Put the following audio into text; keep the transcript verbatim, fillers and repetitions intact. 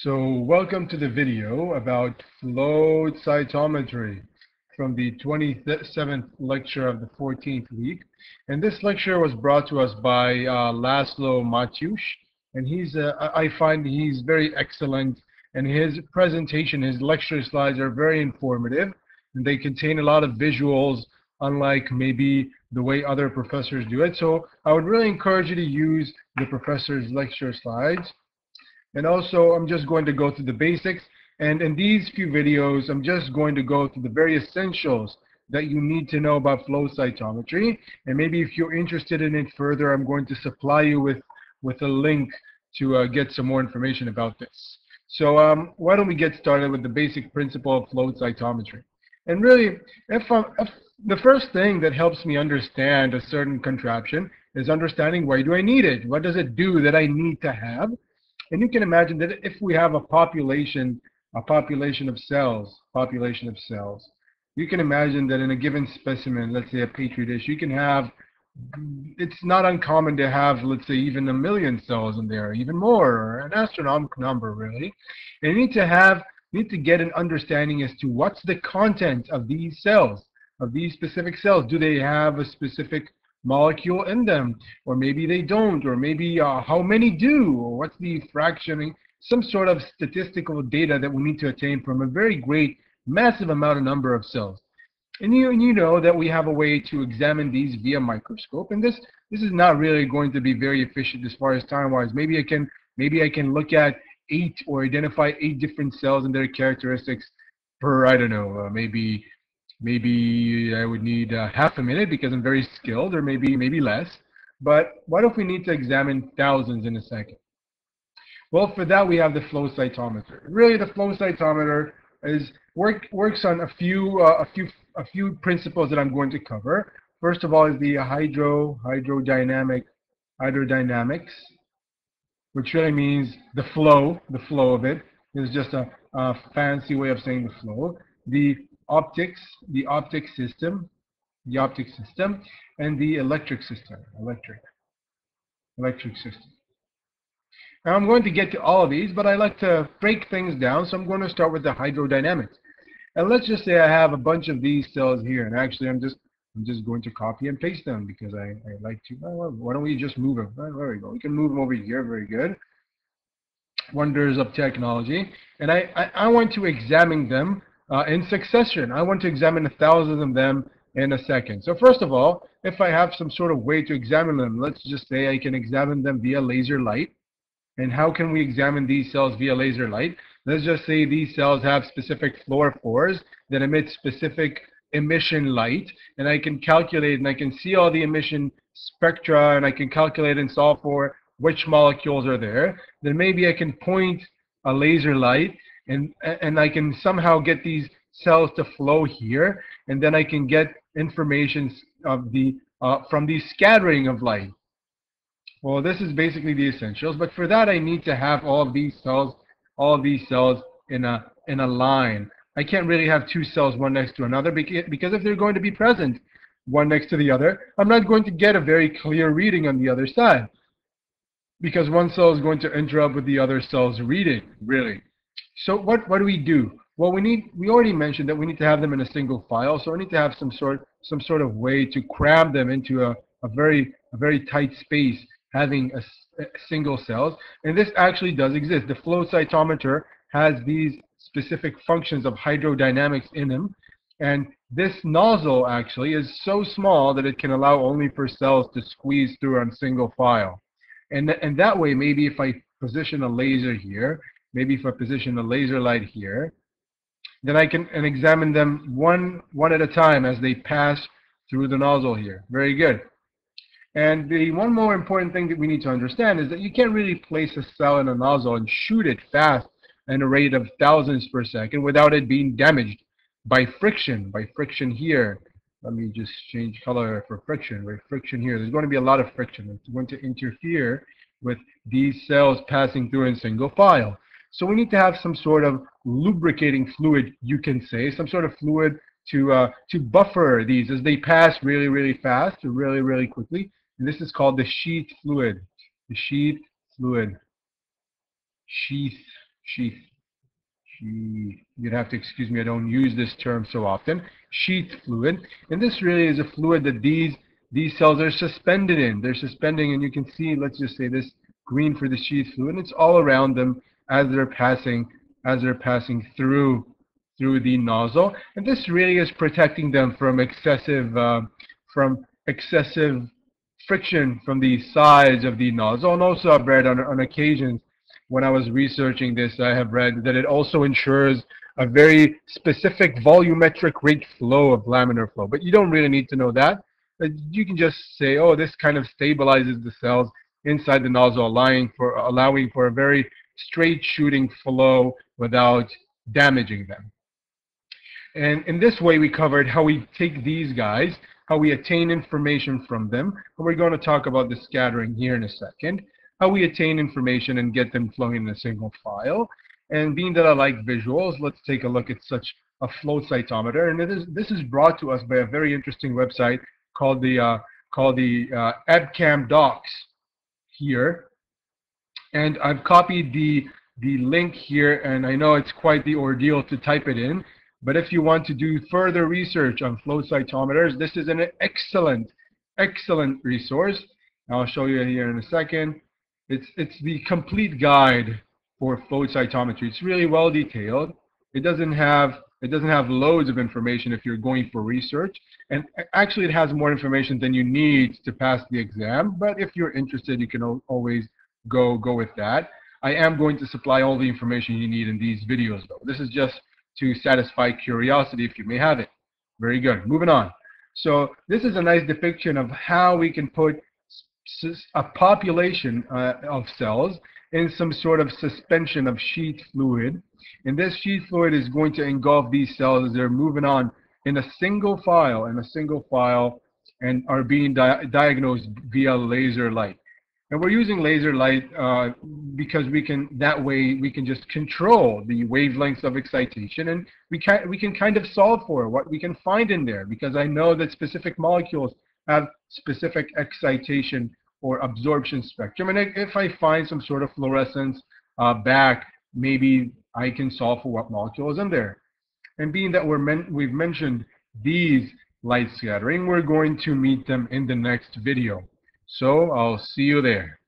So welcome to the video about flow cytometry from the twenty-seventh lecture of the fourteenth week. And this lecture was brought to us by uh, Laszlo Matyusz, and he's uh, I find he's very excellent, and his presentation, his lecture slides are very informative, and they contain a lot of visuals, unlike maybe the way other professors do it. So I would really encourage you to use the professor's lecture slides. And also, I'm just going to go through the basics. And in these few videos, I'm just going to go through the very essentials that you need to know about flow cytometry. And maybe if you're interested in it further, I'm going to supply you with, with a link to uh, get some more information about this. So um, why don't we get started with the basic principle of flow cytometry. And really, if, um, if the first thing that helps me understand a certain contraption is understanding, why do I need it? What does it do that I need to have? And you can imagine that if we have a population, a population of cells, population of cells, you can imagine that in a given specimen, let's say a petri dish, you can have, it's not uncommon to have, let's say, even a million cells in there, even more, or an astronomical number, really. And you need to have, need to get an understanding as to what's the content of these cells, of these specific cells. Do they have a specific molecule in them, or maybe they don't, or maybe uh, how many do, or what's the fractioning, some sort of statistical data that we need to attain from a very great, massive amount of number of cells. And you, and you know that we have a way to examine these via microscope, and this this is not really going to be very efficient as far as time-wise. Maybe I can maybe I can look at eight or identify eight different cells and their characteristics per, I don't know, uh, maybe Maybe I would need uh, half a minute because I'm very skilled, or maybe maybe less. But what if we need to examine thousands in a second? Well, for that we have the flow cytometer. Really, the flow cytometer is work works on a few uh, a few a few principles that I'm going to cover. First of all is the hydro hydrodynamic hydrodynamics, which really means the flow, the flow of it. Is just a, a fancy way of saying the flow. The optics, the optic system, the optic system, and the electric system, electric, electric system. Now I'm going to get to all of these, but I like to break things down, so I'm going to start with the hydrodynamics. And let's just say I have a bunch of these cells here, and actually I'm just I'm just going to copy and paste them because I, I like to. Oh, why don't we just move them? Oh, there we go. We can move them over here. Very good. Wonders of technology. And I, I, I want to examine them uh, in succession. I want to examine a thousand of them in a second. So first of all, if I have some sort of way to examine them, let's just say I can examine them via laser light. And how can we examine these cells via laser light? Let's just say these cells have specific fluorophores that emit specific emission light, and I can calculate and I can see all the emission spectra, and I can calculate and solve for which molecules are there. Then maybe I can point a laser light, and and I can somehow get these cells to flow here, and then I can get information of the uh, from the scattering of light. Well, this is basically the essentials, but for that I need to have all of these cells, all of these cells in a in a line. I can't really have two cells one next to another because if they're going to be present one next to the other, I'm not going to get a very clear reading on the other side, because one cell is going to interrupt with the other cell's reading, really. So what what do we do? Well, we need we already mentioned that we need to have them in a single file, so we need to have some sort some sort of way to cram them into a, a very a very tight space, having a, a single cells. And this actually does exist. The flow cytometer has these specific functions of hydrodynamics in them, and this nozzle actually is so small that it can allow only for cells to squeeze through on single file. And, th and that way, maybe if I position a laser here, maybe if I position a laser light here, then I can and examine them one, one at a time as they pass through the nozzle here. Very good. And the one more important thing that we need to understand is that you can't really place a cell in a nozzle and shoot it fast at a rate of thousands per second without it being damaged by friction, by friction here. Let me just change color for friction. By friction here, there's going to be a lot of friction. It's going to interfere with these cells passing through in single file. So we need to have some sort of lubricating fluid, you can say, some sort of fluid to uh, to buffer these as they pass really, really fast, or really, really quickly. And this is called the sheath fluid. The sheath fluid. Sheath sheath, sheath, you'd have to excuse me, I don't use this term so often, sheath fluid. And this really is a fluid that these, these cells are suspended in. They're suspending, and you can see, let's just say this green for the sheath fluid, and it's all around them as they're passing, as they're passing through, through the nozzle. And this really is protecting them from excessive, uh, from excessive friction from the sides of the nozzle. And also I've read on, on occasions when I was researching this, I have read that it also ensures a very specific volumetric rate flow of laminar flow. But you don't really need to know that. You can just say, oh, this kind of stabilizes the cells inside the nozzle, allowing for, allowing for a very straight shooting flow without damaging them. And in this way, we covered how we take these guys, how we attain information from them. And we're going to talk about the scattering here in a second, how we attain information and get them flowing in a single file. And being that I like visuals, let's take a look at such a flow cytometer. And it is, this is brought to us by a very interesting website called the, uh, called the uh, EBCAM Docs here. And I've copied the, the link here, and I know it's quite the ordeal to type it in. But if you want to do further research on flow cytometers, this is an excellent, excellent resource. I'll show you here in a second. It's, it's the complete guide for flow cytometry. It's really well detailed. It doesn't have, it doesn't have loads of information if you're going for research. And actually it has more information than you need to pass the exam. But if you're interested, you can always go, go with that. I am going to supply all the information you need in these videos though. This is just to satisfy curiosity if you may have it. Very good. Moving on. So this is a nice depiction of how we can put a population uh, of cells in some sort of suspension of sheath fluid. And this sheath fluid is going to engulf these cells as they're moving on in a single file, in a single file, and are being di diagnosed via laser light. And we're using laser light uh, because we can, that way we can just control the wavelengths of excitation, and we can, we can kind of solve for what we can find in there, because I know that specific molecules have specific excitation or absorption spectrum. And if I find some sort of fluorescence uh, back, maybe I can solve for what molecule is in there. And being that we're men we've mentioned these light scattering, we're going to meet them in the next video. So I'll see you there.